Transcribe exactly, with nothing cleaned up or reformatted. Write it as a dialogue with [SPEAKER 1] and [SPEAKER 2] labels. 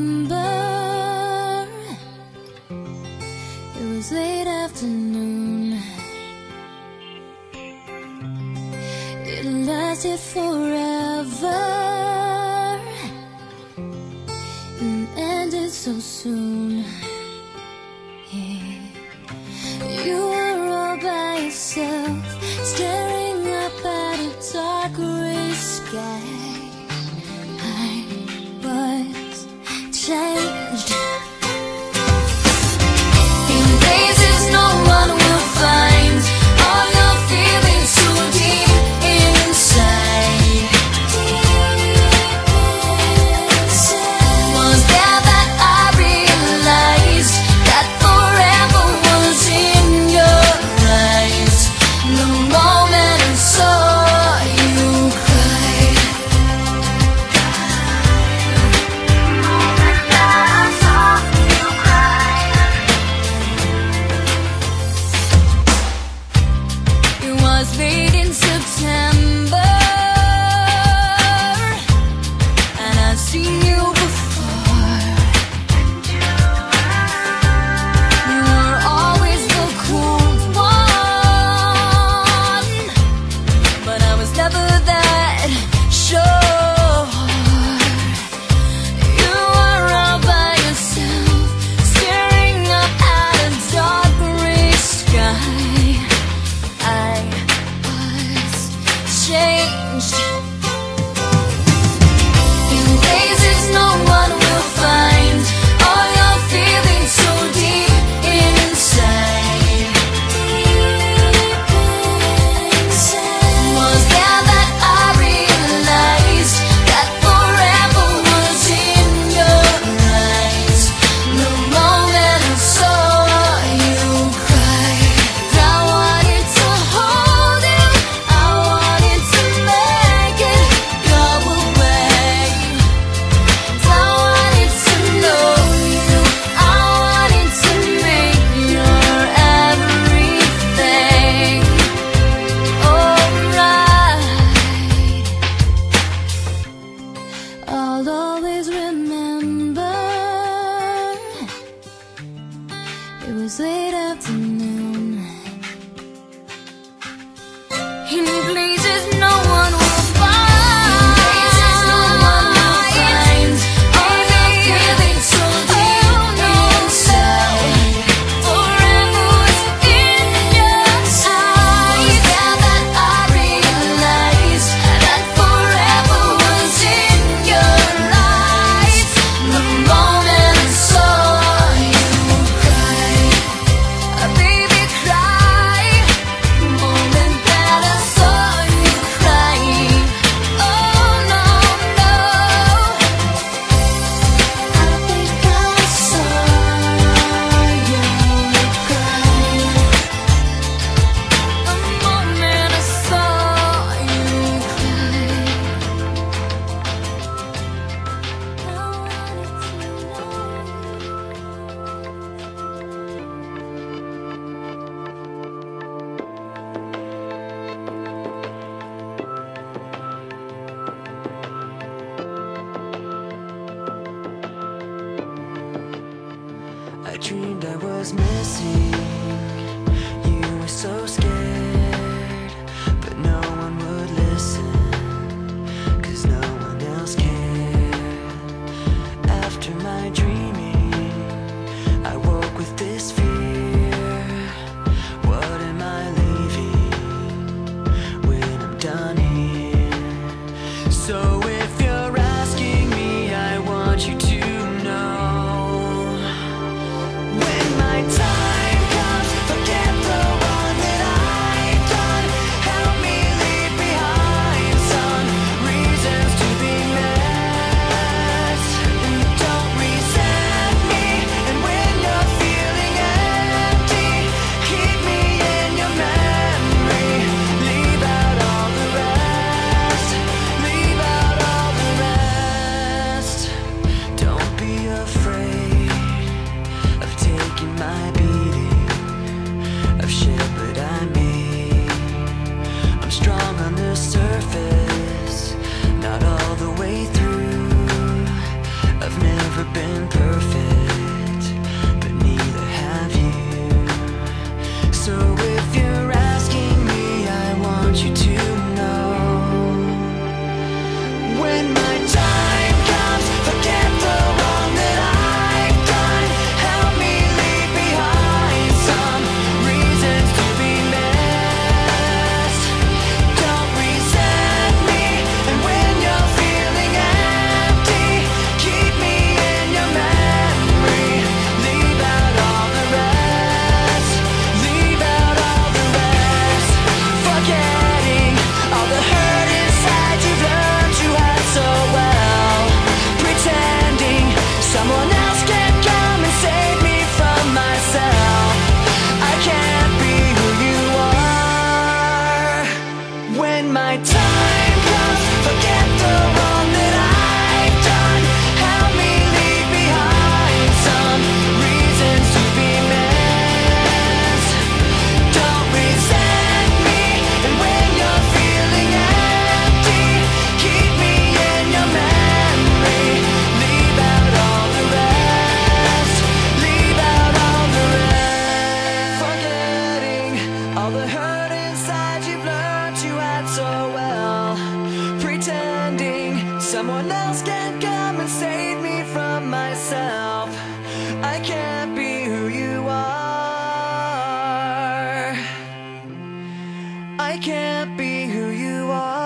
[SPEAKER 1] remember. It was late afternoon. It lasted forever and ended so soon. Yeah. You were all by yourself, staring up at a dark gray sky. I was changed in places no one will find. All your feelings so deep inside. Deep inside. Was there that I realized that forever was in your eyes. The moment I saw you cry. It was late in September, and I'd seen you before. You were always the cool one, but I was never that sure. You were all by yourself, staring up at a dark gray sky. I was changed in places no one will find. All your feelings so deep inside. Deep inside. Was there that I realized that forever was in your eyes. The moment I saw you cry. I wanted to hold you, I wanted to make it go away. I wanted to know you, I wanted to make your everything alright. I'll always remember. It was late afternoon. In places no one will find. Places no one will find. All your feelings so deep inside. Forever was in your eyes. Was there that I realized that forever was in your eyes. The moment I saw you cry. Baby, cry. The moment that I saw you cry. Oh no, no. I think I saw you cry. The moment I saw you cry. I wanted
[SPEAKER 2] I dreamed I was missing. You were so scared, but no one would listen, 'cause no one else cared. After my dreaming, I woke with this fear. What am I leaving when I'm done here? So if you're asking me, I want you to know, when my time never been perfect, but neither have you. So if you're asking me, I want you to know, when my time comes, forget the wrong that I've done. Help me leave behind some reasons to be missed. Don't resent me, and when you're feeling empty, keep me in your memory. Leave out all the rest. Leave out all the rest. Forgetting all the hurt inside you've learned you had so well. Pretending someone else can come and save me from myself. I can't be who you are. When my time comes, forget the wrong that I've done. Help me leave behind some reasons to be missed. Don't resent me, and when you're feeling empty, keep me in your memory. Leave out all the rest. Leave out all the rest. Forgetting all the hurt inside you've learned you had so well. Pretending someone else can come and save me from myself. I can't be who you are. I can't be who you are.